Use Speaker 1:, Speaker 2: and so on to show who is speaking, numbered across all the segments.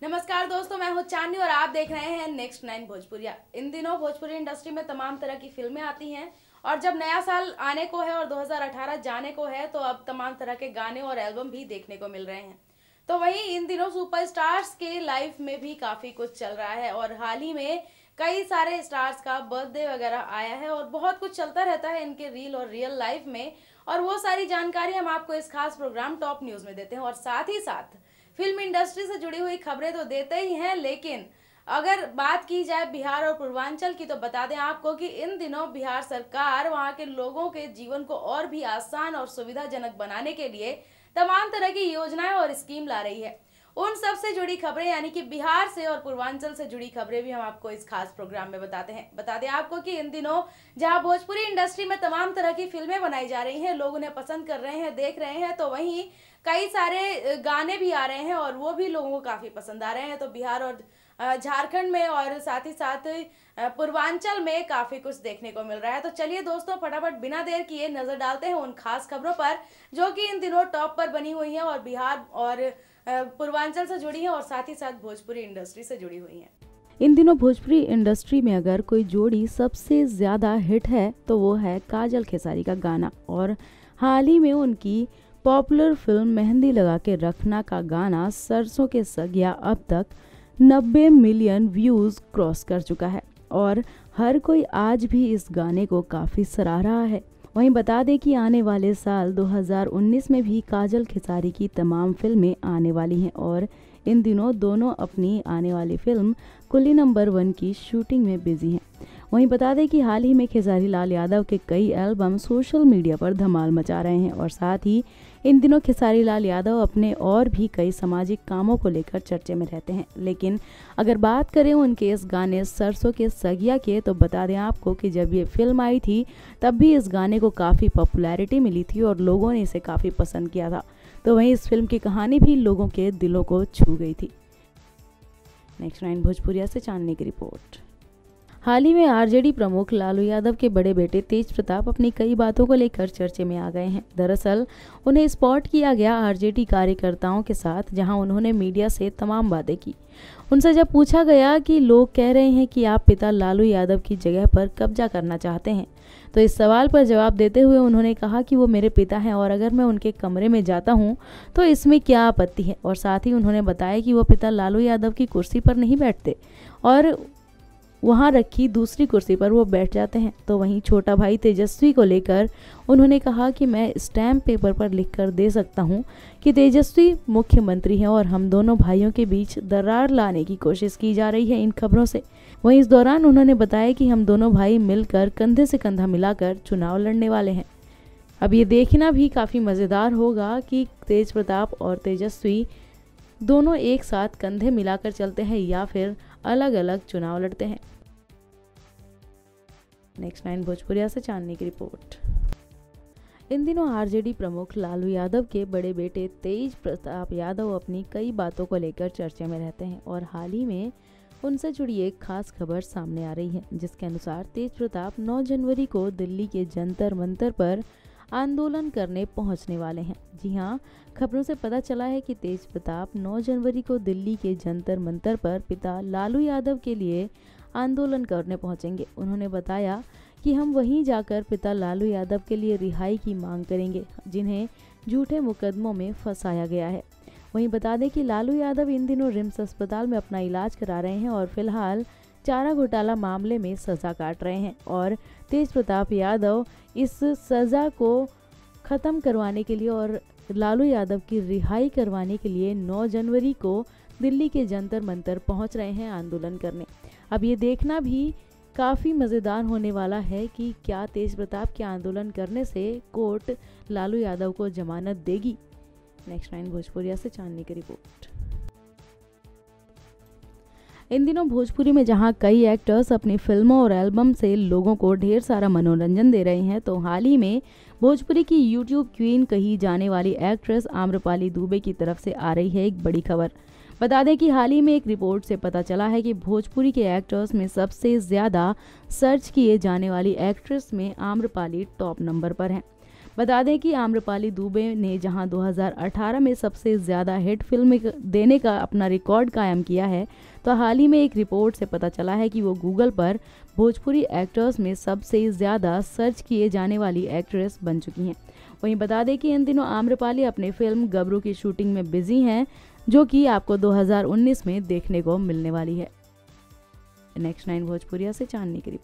Speaker 1: नमस्कार दोस्तों, मैं हूं चांदनी और आप देख रहे हैं नेक्स्ट 9 भोजपुरिया। इन दिनों भोजपुरी इंडस्ट्री में तमाम तरह की फिल्में आती हैं और जब नया साल आने को है और 2018 जाने को है तो अब तमाम तरह के गाने और एल्बम भी देखने को मिल रहे हैं। तो वहीं इन दिनों सुपरस्टार्स के लाइफ में भी काफ़ी कुछ चल रहा है और हाल ही में कई सारे स्टार्स का बर्थडे वगैरह आया है और बहुत कुछ चलता रहता है इनके रील और रियल लाइफ में। और वो सारी जानकारी हम आपको इस खास प्रोग्राम टॉप न्यूज़ में देते हैं और साथ ही साथ फिल्म इंडस्ट्री से जुड़ी हुई खबरें तो देते ही हैं, लेकिन अगर बात की जाए बिहार और पूर्वांचल की तो बता दें आपको कि इन दिनों बिहार सरकार वहां के लोगों के जीवन को और भी आसान और सुविधाजनक बनाने के लिए तमाम तरह की योजनाएं और स्कीम ला रही है। उन सब से जुड़ी खबरें यानी कि बिहार से और पूर्वांचल से जुड़ी खबरें भी हम आपको इस खास प्रोग्राम में बताते हैं। बता दें आपको कि इन दिनों जहां भोजपुरी इंडस्ट्री में तमाम तरह की फिल्में बनाई जा रही हैं, लोग उन्हें पसंद कर रहे हैं, देख रहे हैं, तो वहीं कई सारे गाने भी आ रहे हैं और वो भी लोगों को काफ़ी पसंद आ रहे हैं। तो बिहार और झारखंड में और साथ ही साथ पूर्वांचल में काफ़ी कुछ देखने को मिल रहा है। तो चलिए दोस्तों, फटाफट बिना देर किए नज़र डालते हैं उन खास खबरों पर जो कि इन दिनों टॉप पर बनी हुई हैं और बिहार और पूर्वांचल से जुड़ी हैं और साथ ही साथ भोजपुरी इंडस्ट्री से जुड़ी हुई हैं।
Speaker 2: इन दिनों भोजपुरी इंडस्ट्री में अगर कोई जोड़ी सबसे ज़्यादा हिट है तो वो है काजल खेसारी का गाना। और हाल ही में उनकी पॉपुलर फिल्म मेहंदी लगा के रखना का गाना सरसों के सगिया अब तक 90 मिलियन व्यूज़ क्रॉस कर चुका है और हर कोई आज भी इस गाने को काफ़ी सराह रहा है। वहीं बता दें कि आने वाले साल 2019 में भी काजल खेसारी की तमाम फिल्में आने वाली हैं और इन दिनों दोनों अपनी आने वाली फिल्म कुली नंबर 1 की शूटिंग में बिजी हैं। वहीं बता दें कि हाल ही में खेसारी लाल यादव के कई एल्बम सोशल मीडिया पर धमाल मचा रहे हैं और साथ ही इन दिनों खेसारी लाल यादव अपने और भी कई सामाजिक कामों को लेकर चर्चे में रहते हैं। लेकिन अगर बात करें उनके इस गाने सरसों के सगिया के तो बता दें आपको कि जब ये फिल्म आई थी तब भी इस गाने को काफ़ी पॉपुलैरिटी मिली थी और लोगों ने इसे काफ़ी पसंद किया था। तो वहीं इस फिल्म की कहानी भी लोगों के दिलों को छू गई थी। नेक्स्ट 9 भोजपुरिया से चांदनी की रिपोर्ट। हाल ही में आरजेडी प्रमुख लालू यादव के बड़े बेटे तेज प्रताप अपनी कई बातों को लेकर चर्चे में आ गए हैं। दरअसल उन्हें स्पॉट किया गया आरजेडी कार्यकर्ताओं के साथ, जहां उन्होंने मीडिया से तमाम बातें की। उनसे जब पूछा गया कि लोग कह रहे हैं कि आप पिता लालू यादव की जगह पर कब्जा करना चाहते हैं, तो इस सवाल पर जवाब देते हुए उन्होंने कहा कि वो मेरे पिता हैं और अगर मैं उनके कमरे में जाता हूं तो इसमें क्या आपत्ति है। और साथ ही उन्होंने बताया कि वो पिता लालू यादव की कुर्सी पर नहीं बैठते और वहां रखी दूसरी कुर्सी पर वो बैठ जाते हैं। तो वहीं छोटा भाई तेजस्वी को लेकर उन्होंने कहा कि मैं स्टैम्प पेपर पर लिखकर दे सकता हूं कि तेजस्वी मुख्यमंत्री हैं और हम दोनों भाइयों के बीच दरार लाने की कोशिश की जा रही है इन खबरों से। वहीं इस दौरान उन्होंने बताया कि हम दोनों भाई मिलकर कंधे से कंधा मिलाकर चुनाव लड़ने वाले हैं। अब ये देखना भी काफ़ी मज़ेदार होगा कि तेज प्रताप और तेजस्वी दोनों एक साथ कंधे मिलाकर चलते हैं या फिर अलग अलग चुनाव लड़ते हैं। नेक्स्ट 9 भोजपुरिया से चांदनी की रिपोर्ट। इन दिनों आरजेडी प्रमुख लालू यादव के बड़े बेटे तेज प्रताप यादव अपनी कई बातों को लेकर चर्चे में रहते हैं और हाल ही में उनसे जुड़ी एक खास खबर सामने आ रही है, जिसके अनुसार तेज प्रताप 9 जनवरी को दिल्ली के जंतर मंतर पर आंदोलन करने पहुंचने वाले हैं। जी हां, खबरों से पता चला है कि तेज प्रताप 9 जनवरी को दिल्ली के जंतर मंतर पर पिता लालू यादव के लिए आंदोलन करने पहुंचेंगे। उन्होंने बताया कि हम वहीं जाकर पिता लालू यादव के लिए रिहाई की मांग करेंगे, जिन्हें झूठे मुकदमों में फंसाया गया है। वहीं बता दें कि लालू यादव इन दिनों रिम्स अस्पताल में अपना इलाज करा रहे हैं और फिलहाल चारा घोटाला मामले में सजा काट रहे हैं और तेज प्रताप यादव इस सजा को ख़त्म करवाने के लिए और लालू यादव की रिहाई करवाने के लिए 9 जनवरी को दिल्ली के जंतर मंतर पहुंच रहे हैं आंदोलन करने। अब ये देखना भी काफ़ी मज़ेदार होने वाला है कि क्या तेज प्रताप के आंदोलन करने से कोर्ट लालू यादव को जमानत देगी। नेक्स्ट 9 भोजपुरिया से चांदनी की रिपोर्ट। इन दिनों भोजपुरी में जहां कई एक्टर्स अपनी फिल्मों और एल्बम से लोगों को ढेर सारा मनोरंजन दे रहे हैं, तो हाल ही में भोजपुरी की यूट्यूब क्वीन कही जाने वाली एक्ट्रेस आम्रपाली दुबे की तरफ से आ रही है एक बड़ी खबर। बता दें कि हाल ही में एक रिपोर्ट से पता चला है कि भोजपुरी के एक्टर्स में सबसे ज़्यादा सर्च किए जाने वाली एक्ट्रेस में आम्रपाली टॉप नंबर पर हैं। बता दें कि आम्रपाली दुबे ने जहां 2018 में सबसे ज़्यादा हिट फिल्म देने का अपना रिकॉर्ड कायम किया है, तो हाल ही में एक रिपोर्ट से पता चला है कि वो गूगल पर भोजपुरी एक्टर्स में सबसे ज़्यादा सर्च किए जाने वाली एक्ट्रेस बन चुकी हैं। वहीं बता दें कि इन दिनों आम्रपाली अपने फिल्म गबरू की शूटिंग में बिजी हैं, जो कि आपको 2019 में देखने को मिलने वाली है। नेक्स्ट 9 भोजपुरिया से जानने के लिए,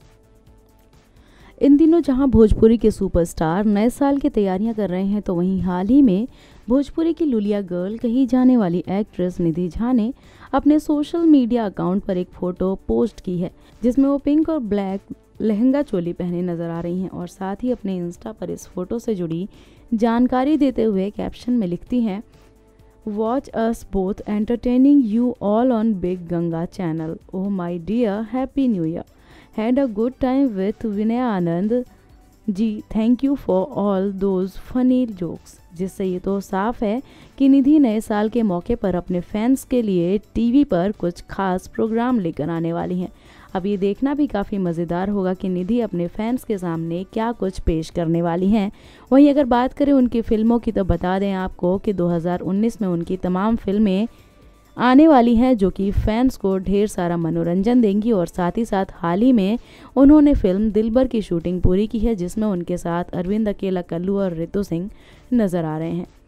Speaker 2: इन दिनों जहां भोजपुरी के सुपरस्टार नए साल की तैयारियां कर रहे हैं, तो वहीं हाल ही में भोजपुरी की लुलिया गर्ल कही जाने वाली एक्ट्रेस निधि झा ने अपने सोशल मीडिया अकाउंट पर एक फोटो पोस्ट की है, जिसमें वो पिंक और ब्लैक लहंगा चोली पहने नजर आ रही हैं और साथ ही अपने इंस्टा पर इस फोटो से जुड़ी जानकारी देते हुए कैप्शन में लिखती हैं, watch us both entertaining you all on big Ganga channel. Oh my dear, happy new year, had a good time with Vinay Anand ji, thank you for all those funny jokes. जिससे ये तो साफ है कि निधि नए साल के मौके पर अपने फैंस के लिए टीवी पर कुछ खास प्रोग्राम लेकर आने वाली हैं। अब ये देखना भी काफ़ी मज़ेदार होगा कि निधि अपने फैंस के सामने क्या कुछ पेश करने वाली हैं। वहीं अगर बात करें उनकी फिल्मों की, तो बता दें आपको कि 2019 में उनकी तमाम फिल्में आने वाली हैं, जो कि फैंस को ढेर सारा मनोरंजन देंगी। और साथ ही साथ हाल ही में उन्होंने फिल्म दिलबर की शूटिंग पूरी की है, जिसमें उनके साथ अरविंद अकेला, कल्लू और रितु सिंह नजर आ रहे हैं।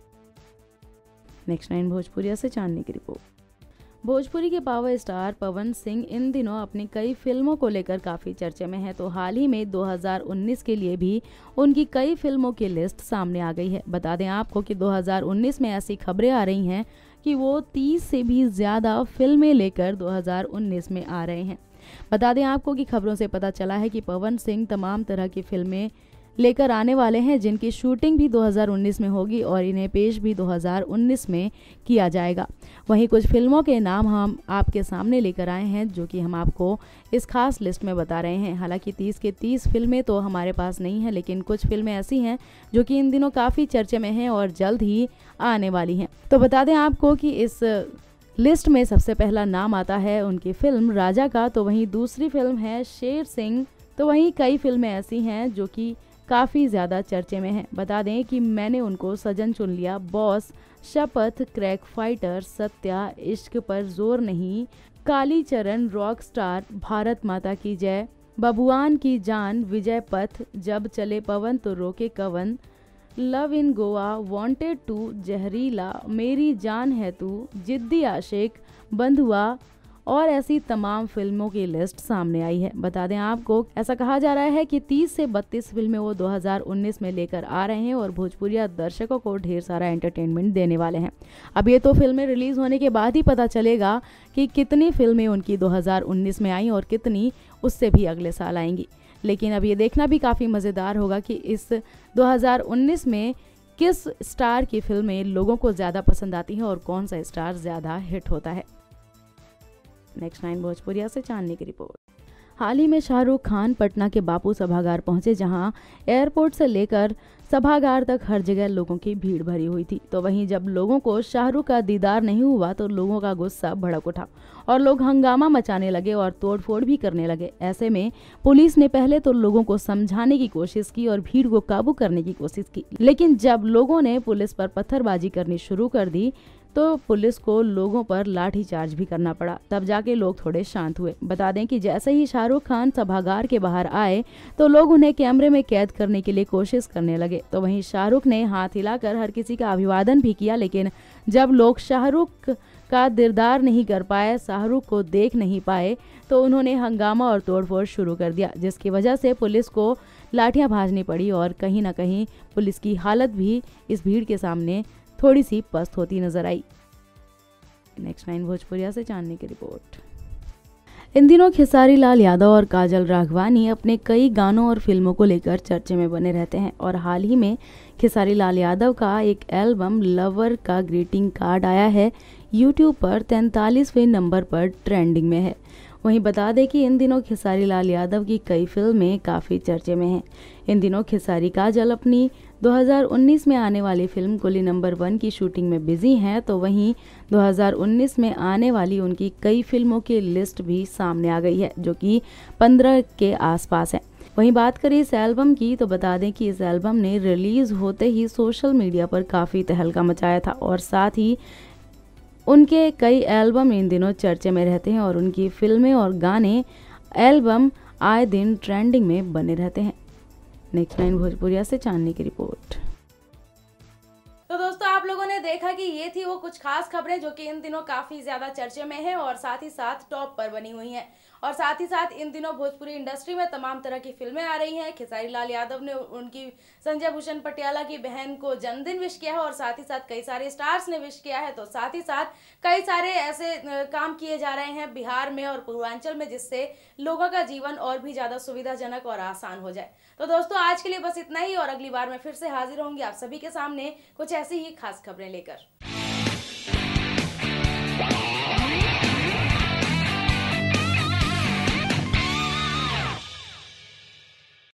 Speaker 2: नेक्स्ट 9 भोजपुरिया से जानने की रिपोर्ट, भोजपुरी के पावर स्टार पवन सिंह इन दिनों अपनी कई फिल्मों को लेकर काफ़ी चर्चे में है। तो हाल ही में 2019 के लिए भी उनकी कई फिल्मों की लिस्ट सामने आ गई है। बता दें आपको कि 2019 में ऐसी खबरें आ रही हैं कि वो 30 से भी ज़्यादा फिल्में लेकर 2019 में आ रहे हैं। बता दें आपको कि खबरों से पता चला है कि पवन सिंह तमाम तरह की फिल्में लेकर आने वाले हैं, जिनकी शूटिंग भी 2019 में होगी और इन्हें पेश भी 2019 में किया जाएगा। वहीं कुछ फिल्मों के नाम हम आपके सामने लेकर आए हैं, जो कि हम आपको इस खास लिस्ट में बता रहे हैं। हालांकि 30 के 30 फिल्में तो हमारे पास नहीं हैं, लेकिन कुछ फिल्में ऐसी हैं जो कि इन दिनों काफ़ी चर्चे में हैं और जल्द ही आने वाली हैं। तो बता दें आपको कि इस लिस्ट में सबसे पहला नाम आता है उनकी फिल्म राजा का, तो वहीं दूसरी फिल्म है शेर सिंह। तो वहीं कई फिल्में ऐसी हैं जो कि काफ़ी ज़्यादा चर्चे में हैं। बता दें कि मैंने उनको, सजन चुन लिया, बॉस, शपथ, क्रैक फाइटर, सत्या, इश्क पर जोर नहीं, काली चरण, रॉक स्टार, भारत माता की जय, बबुआन की जान, विजय पथ, जब चले पवन तो रोके कवन, love in Goa, wanted two, Zehreela, मेरी जान है तू, जिद्दी आशिक, बंधुआ और ऐसी तमाम फिल्मों की लिस्ट सामने आई है। बता दें आपको, ऐसा कहा जा रहा है कि 30 से 32 फिल्में वो 2019 में लेकर आ रहे हैं और भोजपुरिया दर्शकों को ढेर सारा एंटरटेनमेंट देने वाले हैं। अब ये तो फिल्में रिलीज होने के बाद ही पता चलेगा कि कितनी फिल्में उनकी 2019 में आई और कितनी उससे भी अगले साल आएंगी। लेकिन अब ये देखना भी काफ़ी मज़ेदार होगा कि इस 2019 में किस स्टार की फिल्में लोगों को ज़्यादा पसंद आती हैं और कौन सा स्टार ज़्यादा हिट होता है। नेक्स्ट 9 भोजपुरिया से जानने की रिपोर्ट, हाल ही में शाहरुख खान पटना के बापू सभागार पहुंचे, जहां एयरपोर्ट से लेकर सभागार तक हर जगह लोगों की भीड़ भरी हुई थी। तो वहीं जब लोगों को शाहरुख का दीदार नहीं हुआ तो लोगों का गुस्सा भड़क उठा और लोग हंगामा मचाने लगे और तोड़फोड़ भी करने लगे। ऐसे में पुलिस ने पहले तो लोगों को समझाने की कोशिश की और भीड़ को काबू करने की कोशिश की, लेकिन जब लोगों ने पुलिस पर पत्थरबाजी करनी शुरू कर दी तो पुलिस को लोगों पर लाठीचार्ज भी करना पड़ा। तब जाके लोग थोड़े शांत हुए। बता दें कि जैसे ही शाहरुख खान सभागार के बाहर आए तो लोग उन्हें कैमरे में कैद करने के लिए कोशिश करने लगे। तो वहीं शाहरुख ने हाथ हिलाकर हर किसी का अभिवादन भी किया, लेकिन जब लोग शाहरुख का दीदार नहीं कर पाए, शाहरुख को देख नहीं पाए, तो उन्होंने हंगामा और तोड़फोड़ शुरू कर दिया, जिसकी वजह से पुलिस को लाठियां भाजनी पड़ी और कहीं ना कहीं पुलिस की हालत भी इस भीड़ के सामने थोड़ी सी पस्त होती नजर आई। नेक्स्ट 9 भोजपुरिया से जानने की रिपोर्ट, इन दिनों खेसारी लाल यादव और काजल राघवानी अपने कई गानों और फिल्मों को लेकर चर्चे में बने रहते हैं और हाल ही में खेसारी लाल यादव का एक एल्बम लवर का ग्रीटिंग कार्ड आया है, यूट्यूब पर 43वें नंबर पर ट्रेंडिंग में है। वहीं बता दें कि इन दिनों खेसारी लाल यादव की कई फिल्में काफ़ी चर्चे में हैं। इन दिनों खेसारी काजल अपनी 2019 में आने वाली फिल्म कुली नंबर 1 की शूटिंग में बिजी हैं, तो वहीं 2019 में आने वाली उनकी कई फिल्मों की लिस्ट भी सामने आ गई है, जो कि 15 के आसपास है। वहीं बात करें इस एल्बम की तो बता दें कि इस एल्बम ने रिलीज होते ही सोशल मीडिया पर काफ़ी तहलका मचाया था और साथ ही उनके कई एल्बम इन दिनों चर्चे में रहते हैं और उनकी फिल्में और गाने एल्बम आए दिन ट्रेंडिंग में बने रहते हैं। नेक्स्ट 9 भोजपुरिया से चांदनी की रिपोर्ट।
Speaker 1: तो दोस्तों आप लोगों ने देखा कि ये थी वो कुछ खास खबरें जो कि इन दिनों काफी ज्यादा चर्चे में है और साथ ही साथ टॉप पर बनी हुई हैं। और साथ ही साथ इन दिनों भोजपुरी इंडस्ट्री में तमाम तरह की फिल्में आ रही हैं। खेसारी लाल यादव ने उनकी संजय भूषण पटियाला की बहन को जन्मदिन विश किया है और साथ ही साथ कई सारे स्टार्स ने विश किया है। तो साथ ही साथ कई सारे ऐसे काम किए जा रहे हैं बिहार में और पूर्वांचल में जिससे लोगों का जीवन और भी ज्यादा सुविधाजनक और आसान हो जाए। तो दोस्तों आज के लिए बस इतना ही और अगली बार मैं फिर से हाजिर होंगी आप सभी के सामने कुछ ऐसी ही खास खबरें लेकर।